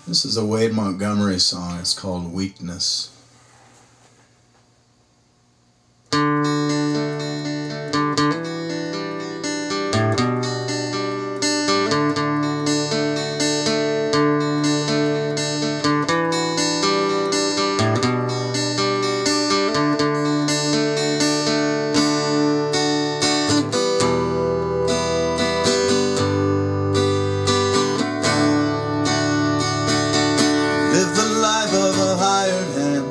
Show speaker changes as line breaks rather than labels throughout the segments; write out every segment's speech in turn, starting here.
This is a Wade Montgomery song. It's called Weakness.
Live the life of a hired hand.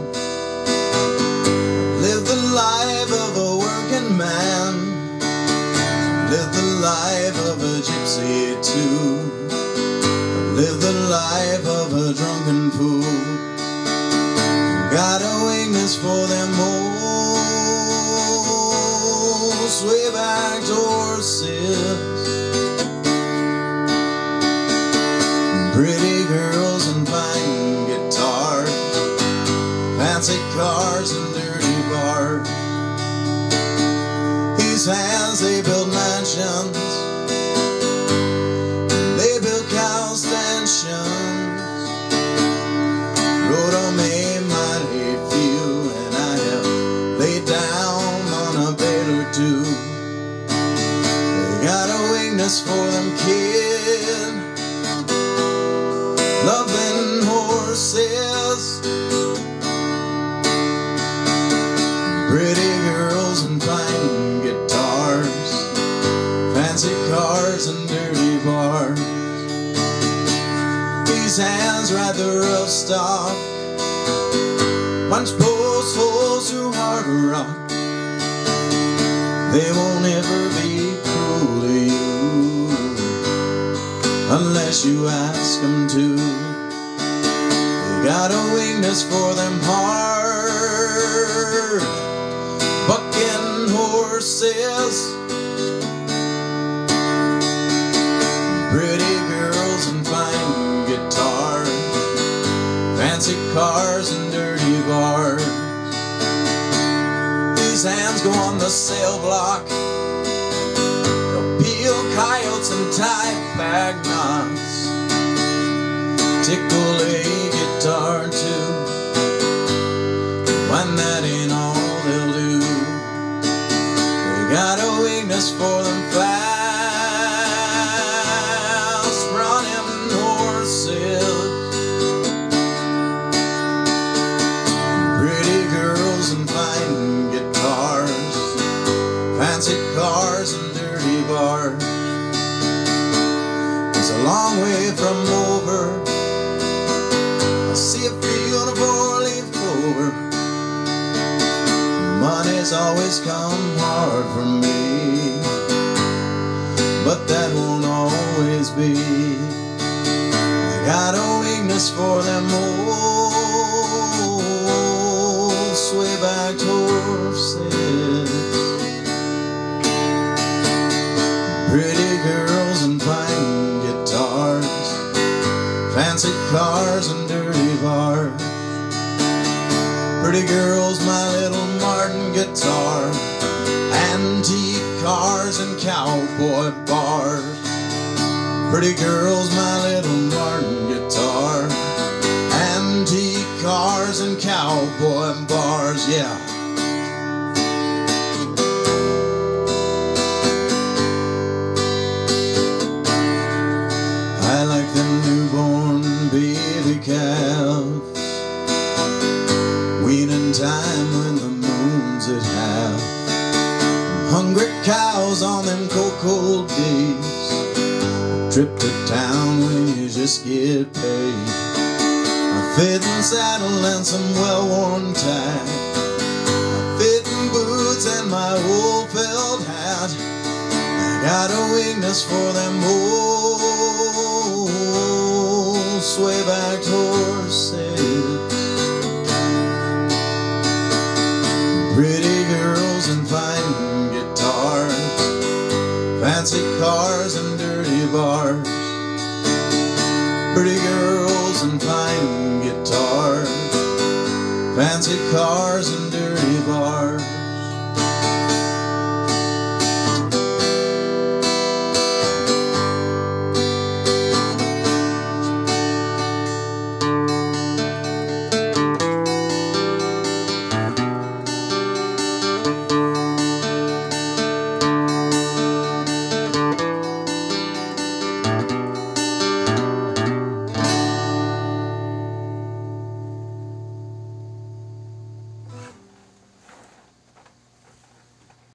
Live the life of a working man. Live the life of a gypsy too. Live the life of a drunken fool. Got a weakness for them old sway-backed horses, pretty girls and fine guitars, fancy cars and dirty bars. These hands, they build mansions, they build cow stanchions. Road on me mighty few, and I have laid down on a bale or two. They got a weakness for them kids, loving horses, pretty girls and fine guitars, fancy cars and dirty bars. These hands ride the rough stock, punch post holes through hard rock. They won't ever be cruel to you unless you ask them to. They got a weakness for them hard bucking horses, pretty girls and fine guitars, fancy cars and dirty bars. These hands go on the cell block, they'll peel coyotes and tie bag knots, tickle a guitar too. When that ain't all they'll do, they got a weakness for them fast running horses, pretty girls and fine guitars, fancy cars and dirty bars. It's a long way from over, I see a field of four-leaf clover. Money's always come hard for me, but that won't always be. I got a weakness for them old sway-backed horses, pretty girls and fine guitars, fancy cars and dirty bars. Pretty girls, my little Martin guitar, antique cars and cowboy bars. Pretty girls, my little Martin guitar, antique cars and cowboy bars, yeah. I like them newborn baby calves, weaning time when the moon's at half, hungry cows on them cold days, a trip to town when you just get paid, a fitting saddle and some well-worn tie, a fitting boots and my old felt hat. I got a weakness for them old sway-backed horses, pretty girls and fine guitars, fancy cars and dirty bars. Pretty girls and fine guitars, fancy cars and dirty